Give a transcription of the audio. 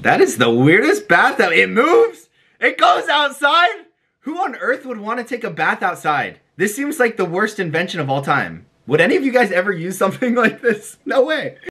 That is the weirdest bath out. It moves. It goes outside. Who on earth would want to take a bath outside? This seems like the worst invention of all time. Would any of you guys ever use something like this? No way.